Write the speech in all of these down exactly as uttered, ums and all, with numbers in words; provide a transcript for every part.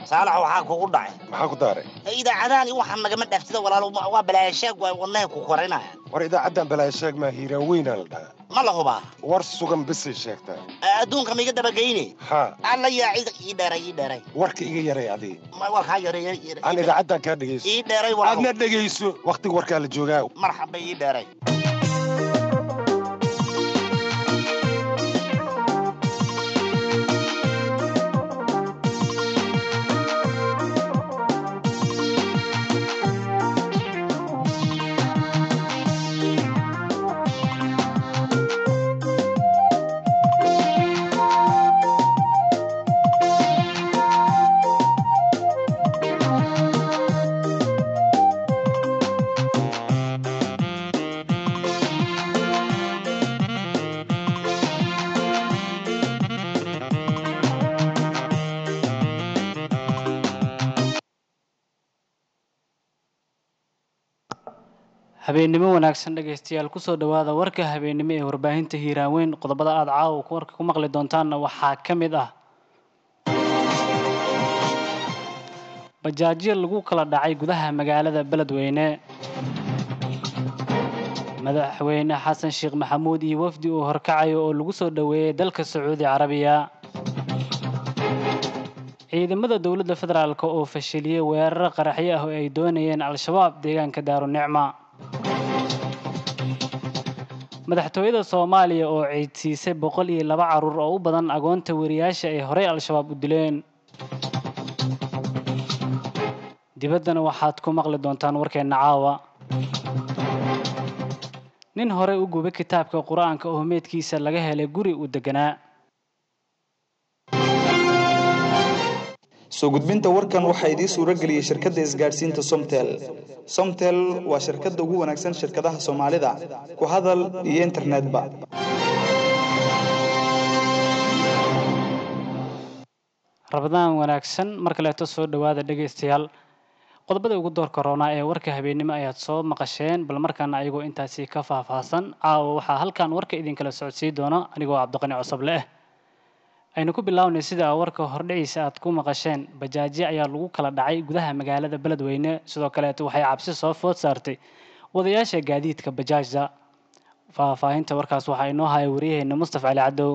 saalax waxaa kugu dhacay maxaa ku daaray idaacadaani waxaan nagama dhaaftida walaalo waa balaashaag waa wadnaha ku korinaya war idaacadan balaashaag ma hiiraan weynaa la dhahaa ma la hubaa war sugan bisay sheegtaa adduunka miga dabageyne ha alla yaa cid ii dheeray ii dheeray warka iga yaray adii ma warkaa yaray aan idaacadan kaa dhegayso ii dheeray walaalo aadna dhegayso waqtiga warkaa la joogaa marxaba ii dheeray habeenimo wanaagsan dhageystayaal ku soo dhawaada warka habeenimo ee warbaahinta Hiiraaweyn qodobada aad caaw ku warka ku maqli doontaan waxaa kamid ah bajaajyo lagu kala dhacay gudaha magaalada Beledweyne madaxweyne Xasan Sheekh Maxamuud iyo wafdi uu horkacayo oo lagu soo dhaweeyay dalka Sacuudi Carabiya ciidamada dawladda federaalka oo fashiliyay weerar qaraxyo ah oo ay doonayeen al-shabaab deegaanka Daarunicma madaxtooyada Soomaaliya oo ciidsiisay boqol iyo laba caruur oo u badan agoonta wariyaasha ay horey al-shabaab u dileen dibaddana waxaad ku maqli doontaan warkeena caawa nin hore u gubay kitaabka Quraanka oo meedkiisa laga helay guri u deganaa soo gudbinta warkan waxa idin suura galiyay shirkadda isgaarsiinta Somtel Somtel waa shirkadda ugu wanaagsan shirkadaha Soomaalida ku hadal iyo internetba rabadaan wanaagsan marka la soo dhawaada dhageystayaal qodobada ugu door corona ee warka habeenimo ayaad soo maqasheen bal markaan ayagoo intaasi ka faahfaahsan aaw waxa halkan warka idin kala socodsiin doona anigoo Cabdiqani Cusable ah aynu ku bilawnay sida warka hordhiciisa aad ku maqasheen bajaajyo ayaa lagu kala dhacay gudaha magaalada Beledweyne sidoo kale waxay cabsi soo food saartay wadayaasha gaadiidka bajaajda faahfaahinta warkaas waxa inoo hayay wariyaheena Mustafa Ali Cadow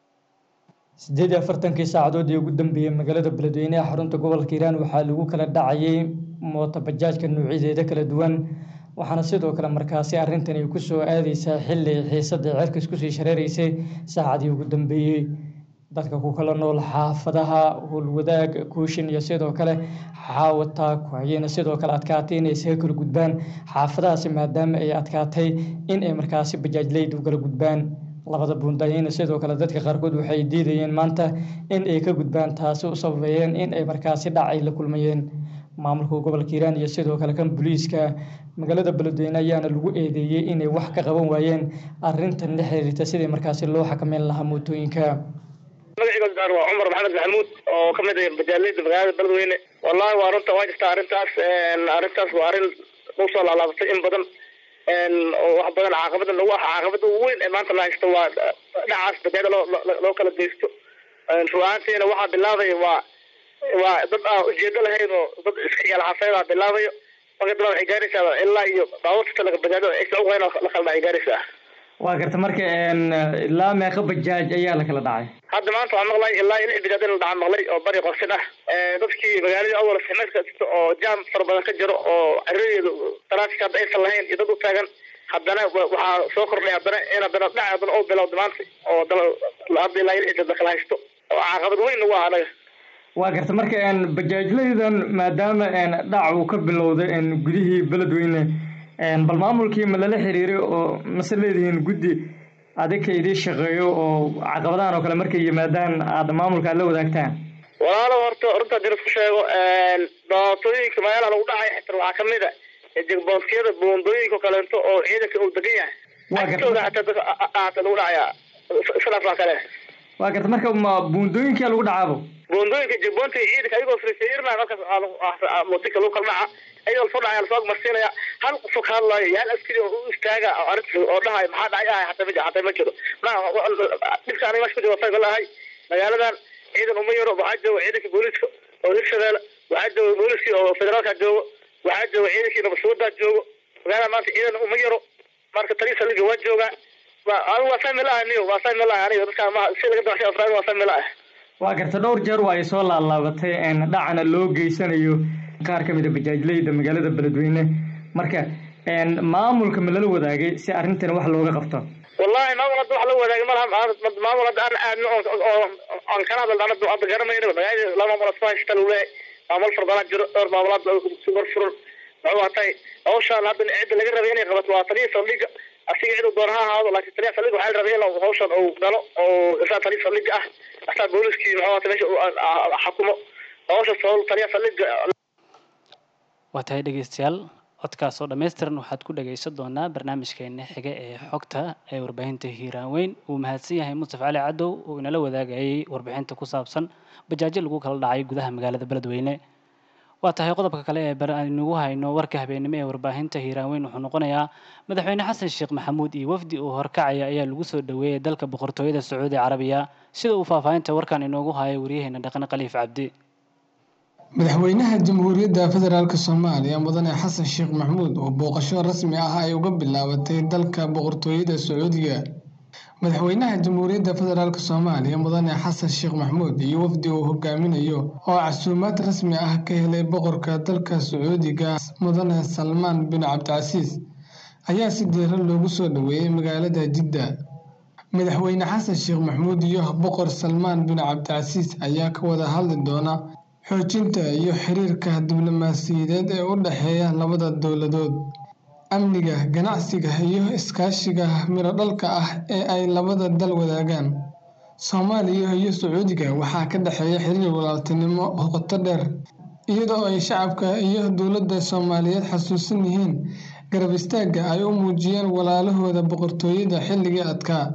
sideed iyo afartan saacadood ee ugu dambeeyay magaalada Beledweyne ee xarunta gobolka Hiiraan waxaa lagu kala dhacay mooto bajaajka nuucyada kala duwan waxaana sidoo kale markaasi arrintan ay ku soo aadaysaa xilli xiisada cirka isku sii shareereysay saacadii ugu dambeeyay dadka ku kala nool xaafadaha howlwadaag kuushin iyo sidoo kale xaawata ku hayeen sidoo kale adkaatay inay isaga kala gudbaan xaafadahaasi maadaama ay adkaatay in ay markaasi bajaajleydu kala gudbaan labada buundayeen sidoo kale dadka qaarkood waxay diidayeen maanta in ay ka gudbaan taasi u sababayeen in ay markaasi dhacay la kulmayeen maamulka gobolka Hiiraan iyo sidoo kale kan booliiska magaalada Beledweyne ayaana lagu eedeeyay inay wax ka qaban waayeen arrintan la xiriirta sidii markaasi loo xakameyn lahaa mootooyinka magacayga waa Cumar Maxamed Maxamuud oo ka mid ah bajaajleyda magaalada Beledweyne wallahi waa runta waa jirta arrintaas een arrintaas waa arrin u soo laalaabatay in badan een wax badan caqabada lagu ah caqabada weyn ee maanta la haysto waa dhacaas bajaajda loo loo kala deysto een ruwaanteena waxa bilaabay waa waa dad aan ujeedo lahayn oo dad iska yala xafayda bilaabayo marka dad ay gaaraysaa ilaa iyo baabuurta laga bajaajda ay soo weyn la kala ay gaaraysaa waa garta marka een ilaa meeqa bajaaj ayaa la kala dhacay hadda maanta waxaan maqlay ilaa lix bajaaj la dhacay maqlay oo bari qorsin ah ee dadkii magaalada awal sameeyay jirto oo jaam far badan ka jiro oo ariyeedu taraafika ay salahayn iyo dad u taagan haddana waxa soo kordhay haddana in haddana dhacay oo bilowday maanta oo hadda ilaa lix bajaaj kala haysto oo caqabad weyn waa anaga waa garta marka een bajaajleydan maadaama een dhac uu ka bilowday een gudihii Beledweyne een bal maamulkii ma la xiriiray oo mas'uuliyiin gudi adeeg idin shaqeeyo oo caqabadahan oo kale markay yimaadaan aad maamulka la wadaagtaan walaalo horta horta dir isku sheego een dootooyinka magaalada lagu dhacay xitaa waxa kamid ah jigboodkiyada buundooyinka kale inta oo ciidanka uu degan yahay waa garta aad lagu dhacaya salaam kale waa garta marka ma buundooyinka lagu dhacaabo buundooyinka jigboonta ciidanka ayagoo fiirfiirna halkaas mootika lagu kala dhaca ayuu soo dhacay soo marsiinaya hal qof ka hadlayo hal askari oo u istaaga arrinta oo dhahay maxaa dhacay hatta ma hatta ma jiro ma dhibka aniga ku jiro fayga lahay magaaladan ciidan uma yaro waxa jooga ciidanka booliiska oo hirshabeelle waxaa jooga booliskii oo federaalka joogo waxaa jooga ciidankii nabadsuudaa joogo magaalada maanta ciidan uma yaro marka taliya saldhigga waa joogaa anigu waa family ah niyo waa family ah aniga dadka ma si laga darshay afraad waa family ah waa garta dhowr jeer waa ay soo laalaabatay een dhacana loo geysanayo qaar ka mid ah bajaajleyda magaalada beledweyne marka een maamulka ma lala wadaagay si arrintan wax looga qabto wallahi maamulka wax la wadaagay malaha maamulka aan aadno oo aan kana hadalnaa hadda garanayno magaalada lama maamul asfaashta loo leeyahay maamul fardana jiro dhowr maamulad super full wuxuu hatay hawshaan hadda cid laga rabay inay qabato waa taliya saldhigga asiga cid doon ha ahaado laakiin taliya saldhigga waxaa la rabay inuu hawshaan uu galo oo isa taliya saldhigga ah asaa booliskii muxuu hatay meesha xakumo hawsha soo taliya saldhigga waa tahay dhegeystayaal codkaas oo dhammaystiran waxaad ku dhagaysan doonaa barnaamijkeena xiga ee xogta ee warbaahinta hiiraaweyn uu mahadsan yahay Mustafa Cali Cadow oo inala wadaagayay warbixinta ku saabsan bajaajo lagu kala dhacay gudaha magaalada beledweyne waa tahay qodobka kale ee barnaamijku hayno warka habeenimo ee warbaahinta hiiraaweyn wuxuu noqonayaa madaxweyne xasan sheekh maxamuud iyo wafdi uu horkacaya ayaa lagu soo dhaweeyay dalka boqortooyada Sacuudi Carabiya sida uu faafahinta warkan inoogu hayo wariyaheena dhaqan Khaliif Cabdi madaxweynaha jamhuuriyadda federaalka Soomaaliya mudane xasan sheekh maxamuud oo booqasho rasmi ah ay uga bilaabatay dalka boqortooyada Sacuudiga madaxweynaha jamhuuriyadda federaalka Soomaaliya mudane xasan sheekh maxamuud iyo wafdi uu hogaaminayo oo casuumaad rasmi ah ka helay boqorka dalka Sacuudiga mudane Salmaan bin Cabdicasiis ayaa si diiran loogu soo dhaweeyay magaalada Jidda madaxweyne xasan sheekh maxamuud iyo boqor Salmaan bin Cabdicasiis ayaa ka wada hadli doona xoojinta iyo xiriirka diblomaasiyadeed ee u dhaxeeya labada dowladood amniga ganacsiga iyo iskaashiga miro dhalka ah ee ay labada dal wadaagaan Soomaaliya iyo Sacuudiga waxaa ka dhaxeeya xiriir walaaltinimo oo qoto dheer iyadoo ay shacabka iyo dowladda Soomaaliyeed xasuusan yihiin garab istaagga ay u muujiyeen walaalahooda boqortooyada xilligii adkaa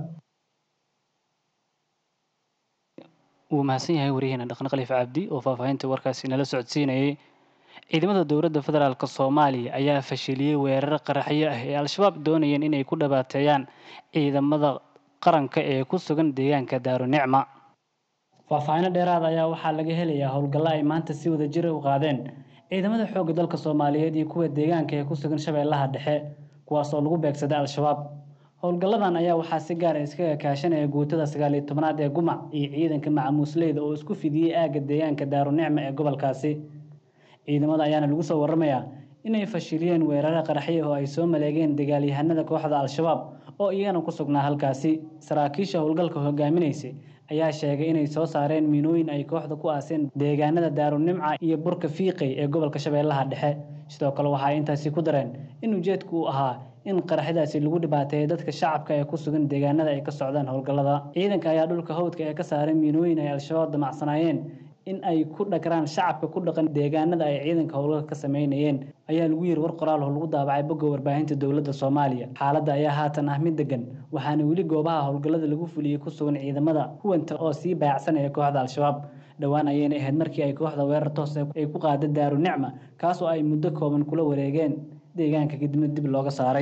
uu mahadsan yahay wariyaheena dhaqan Khaliif Cabdi oo faafahinta warkaasi inala socodsiinayay ciidamada dowladda federaalka Soomaaliya ayaa fashiliyay weerar qaraxyo ah ee al-shabaab doonayeen inay ku dhawaateeyaan ciidamada qaranka ee ku sugan deegaanka Daarunicma faafahina dheeraad ayaa waxaa laga helayaa howlgalla ay maanta si wada jir u qaadeen ciidamada xoogga dalka Soomaaliyeed iyo kuwa deegaanka ee ku sugan Shabeellaha Dhexe kuwaas oo lagu beegsaday al-shabaab howlgalladan ayaa waxaa si gaar ah iskaga kaashanaya guutada sagaal iyo tobnaad ee Gumac iyo ciidanka macamuusleyda oo isku fidiyay aaga deegaanka Daarunicma ee gobolkaasi ciidamada ayaana lagu soo waramayaa inay fashiliyeen weerar qaraxyo oo ay soo maleegeen dagaalyahanada kooxda al-shabaab oo iyana ku sugnaa halkaasi saraakiisha howlgalka hogaaminaysay ayaa sheegay inay soo saareen miinooyin ay kooxda ku aaseen deegaanada Daarunicma iyo Burka Fiiqay ee gobolka Shabeellaha Dhexe sidoo kale waxa ay intaasi ku dareen in ujeedku uu ahaa in qaraxyadaasi lagu dhibaateeyo dadka shacabka ee ku sugan deegaanada ay ka socdaan howlgallada ciidanka ayaa dhulka hawdka ee ka saaray miinooyin ay al-shabaab damacsanayeen in ay ku dhagraan shacabka ku dhaqan deegaanada ay ciidanka howlgalka ka sameynayeen ayaa lagu yiri war qoraal oo lagu daabacay bogga warbaahinta dowladda Soomaaliya xaaladda ayaa haatan ah mid degan waxaana weli goobaha howlgallada lagu fuliyay ku sugan ciidamada huwanta oo sii baacsanaya kooxda al-shabaab dhawaan ayayna ahayd markii ay kooxda weerar toos ah ay ku qaaday Daarunicma kaas oo ay muddo kooban kula wareegeen deegaanka kadib dib looga saaray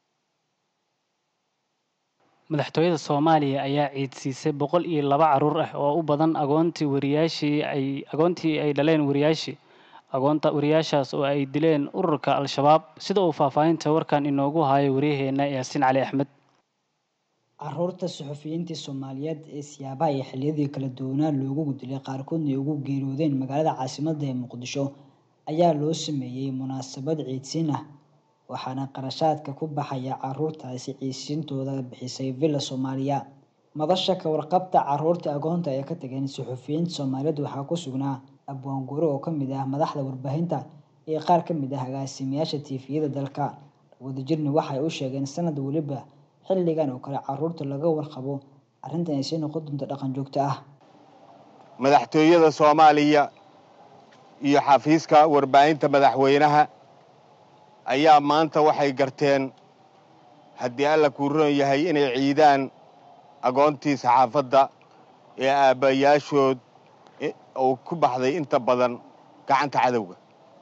madaxtooyada Soomaaliya ayaa ciidsiisay boqol iyo laba caruur ah oo u badan agoontii wariyaashii ay agoontii ay dhaleen wariyaashii agoonta wariyaashaas oo ay dileen ururka al-shabaab sida uu faafahinta warkan inoogu hayo wariyaheena Yaasiin Cali Axmed caruurta suxufiyiinta Soomaaliyeed ee siyaabaha iyo xilliyadii kala duwanaa loogu dilay qaarkoodna ay ugu geeriyoodeen magaalada caasimadda ee Muqdisho ayaa loo sameeyay munaasabad ciidsiin ah waxaana qarashaadka ku baxaya caruurtaasi ciidsiintooda bixisay Villa Soomaaliya madasha ka warqabta caruurta agoonta ee ka tageen suxufiyiinta Soomaaliyeed waxaa ku sugnaa abwaan guro oo ka mid ah madaxda warbaahinta iyo qaar ka mid ah agaasimayaasha T V-yada dalka wadajirna waxay u sheegeen sanad waliba xilligan oo kale caruurta laga warqabo arrintan ay sii noqon doonto dhaqan joogto ah madaxtooyada Soomaaliya iyo xafiiska warbaahinta madaxweynaha ayaa maanta waxay garteen haddii alla ku roon yahay inay ciidaan agoontii saxaafadda ee aabbayaashood oo ku baxday inta badan gacanta cadowga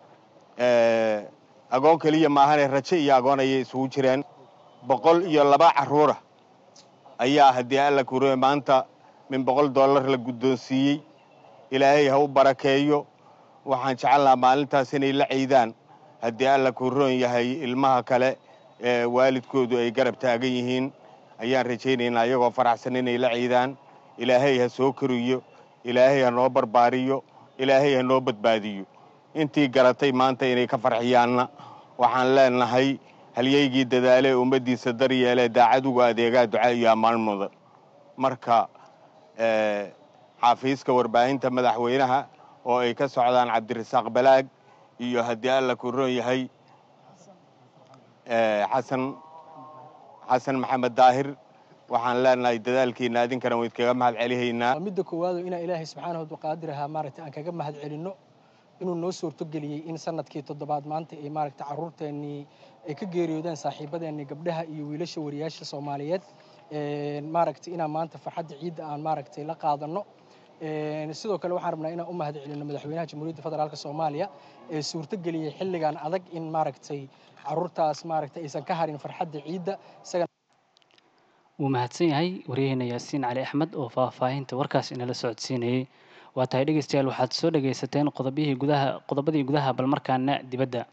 agoon kaliya maahane rajo iyo agoon ayay isugu jireen boqol iyo laba caruura ayaa haddii alla ku roon maanta min boqol dollar la guddoonsiiyey ilaahay ha u barakeeyo waxaan jecelnaha maalintaas inay la ciidaan haddii alla ku roon yahay ilmaha kale ee waalidkoodu ay garab taagan yihiin ayaan rajaynaynaa iyagoo faraxsan inay la ciidaan ilaahay ha soo koriyo ilaahay ha noo barbaariyo ilaahay ha noo badbaadiyo intii garatay maanta inay ka farxiyaanna waxaan leenahay halyaygii dadaalee ummaddiisa daryeelee daacad uga adeegaa duca iyo ammaan mudan marka xafiiska warbaahinta madaxweynaha oo ay ka socdaan cabdirasaaq balaag iyo haddii alla ku roon yahay xasan xasan maxamed daahir waxaan leenahay dadaalkiina idinkana wayd kaga mahad celihaynaa midda koowaad oo inaan ilaahay subxaanahu wa qaadiraha maaragtay aan kaga mahad celinno inuu noo suurto geliyey in sanadkii toddobaad maanta ay maaragtay carruurteennii ay ka geeriyoodeen saaxiibadeennii gabdhaha iyo wiilasha wariyaasha Soomaaliyeed maaragtay inaan maanta farxadda ciidda aan maaragtay la qaadanno sidoo kale waxaan rabnaa inaan u mahad celinno madaxweynaha jamhuuriyadda federaalka Soomaaliya ee suurto geliyey xilligan adag in maaragtay carruurtaas maaragtay aysan ka harin farxadda ciidda isaga wuu mahadsan yahay wariyaheenna yaasiin cali axmed oo faahfaahinta warkaas inala socodsiinayay waa tahay dhegeystayaal waxaad soo dhagaysateen qodobihii gudaha qodobadii gudaha bal markaana dibadda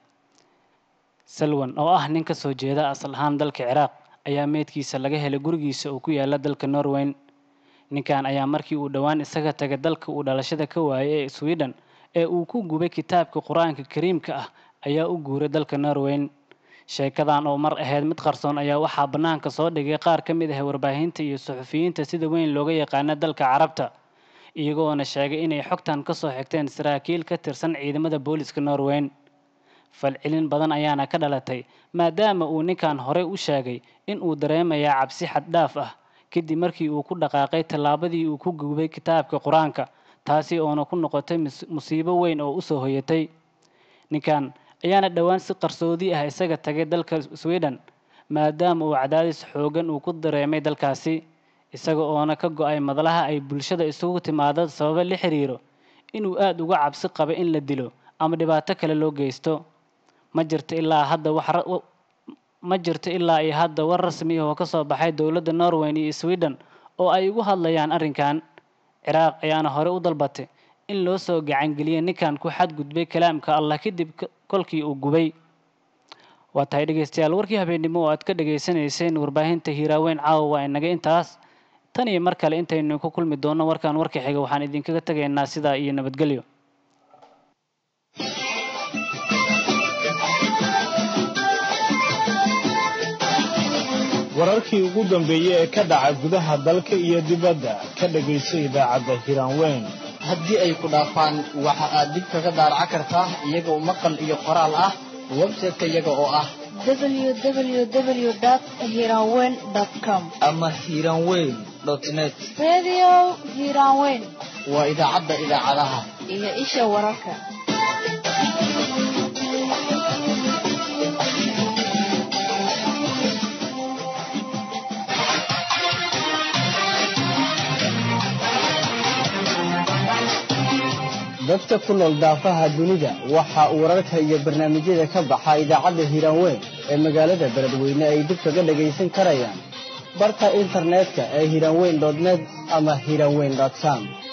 salwan oo ah nin ka soo jeeda asal ahaan dalka ciraaq ayaa meydkiisa laga helay gurigiisa oo ku yaala dalka Norway ninkan ayaa markii uu dhawaan isaga tagay dalka uu dhalashada ka waayay ee Sweden ee uu ku gubay kitaabka Quraanka Kariimka ah ayaa u guuray dalka Norway sheekadan oo mar ahayd mid qarsoon ayaa waxaa banaanka soo dhigay qaar ka mid ah warbaahinta iyo suxufiyiinta sida weyn looga yaqaan dalka Carabta iyagoona sheegay inay xogtan ka soo xigteen saraakiil ka tirsan ciidamada booliska Norway falcelin badan ayaana ka dhalatay maadaama uu ninkan hore u sheegay in uu dareemayo cabsi xad dhaaf ah kadib markii uu ku dhaqaaqay talaabadii uu ku gubay kitaabka Quraanka taasi oo ku noqotay musiibo weyn oo u soo hoyatay ninkan ayaana dhawaan si qarsoodi ah isaga tagay dalka Sweden maadaama uu cadaadis xoogan uu ku dareemay dalkaasi isaga oo ka go'ay madalaha ay bulshada isugu timaado sabab la xiriiro inuu aad uga cabsi qabo in la dilo ama dhibaato kale loo geysto ma jirto ilaa hadda wax ma jirto ilaa ay hadda war rasmi ah oo ka soo baxay dawladda Norway iyo Sweden oo ay ugu hadlayaan arrinkan Ciraaq ayaana hore u dalbatay in loo soo gacan geliyo ninkan ku xad gudbay kalaamka Allah kadib kolkii uu gubay waa tahay dhageystayaal warkii habeenimo oo aad ka dhageysanayseen warbaahinta Hiiraaweyn caawa inaga intaas tan iyo mar kale intaynu ku kulmi doono warkan warka xiga waxaan idinkaga tagaynaa sida iyo nabadgelyo wararkii ugu dambeeyay ee ka dhaca gudaha dalka iyo dibadda ka dhageyso idaacadda Hiiraaweyn haddii ay ku dhaafaan waxa aad dib kaga daaraca kartaa iyaga oo maqal iyo qoraal ah website-ka iyaga oo ah w w w dot hiranweyn dot com ama hiranweyn dot net radio hiranweyn waa idaacadda idaacadaha iyo isha wararka dadka ku nool daafaha dunida waxa uu wararka iyo barnaamijyada ka baxa idaacadda Hiiraaweyn ee magaalada Beledweyne ay dib kaga dhageysan karayaan barta internetka ee hiranweyn dot net ama hiranweyn dot com